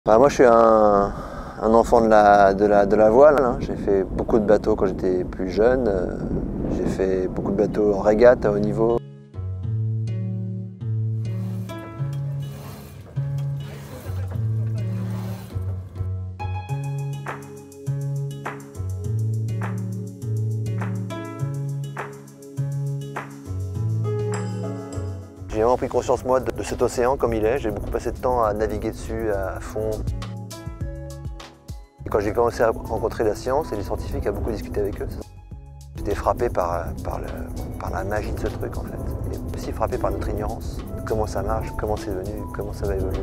Moi je suis un enfant de la voile, hein. J'ai fait beaucoup de bateaux quand j'étais plus jeune. J'ai fait beaucoup de bateaux en régate à haut niveau. J'ai vraiment pris conscience moi de cet océan comme il est. J'ai beaucoup passé de temps à naviguer dessus à fond. Et quand j'ai commencé à rencontrer la science et les scientifiques, à beaucoup discuter avec eux, j'étais frappé par la magie de ce truc en fait. Et aussi frappé par notre ignorance. Comment ça marche, comment c'est venu, comment ça va évoluer.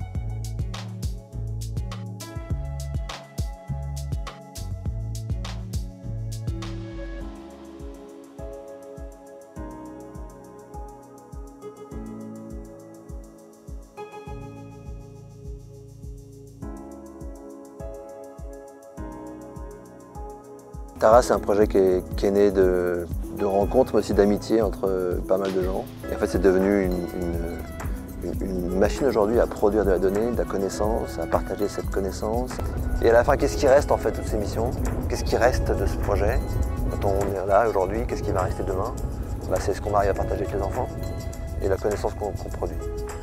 Tara, c'est un projet qui est né de rencontres, mais aussi d'amitié entre pas mal de gens. Et en fait, c'est devenu une machine aujourd'hui à produire de la donnée, de la connaissance, à partager cette connaissance. Et à la fin, qu'est-ce qui reste en fait de toutes ces missions? Qu'est-ce qui reste de ce projet? Quand on est là aujourd'hui, qu'est-ce qui va rester demain? C'est ce qu'on arrive à partager avec les enfants et la connaissance qu'on produit.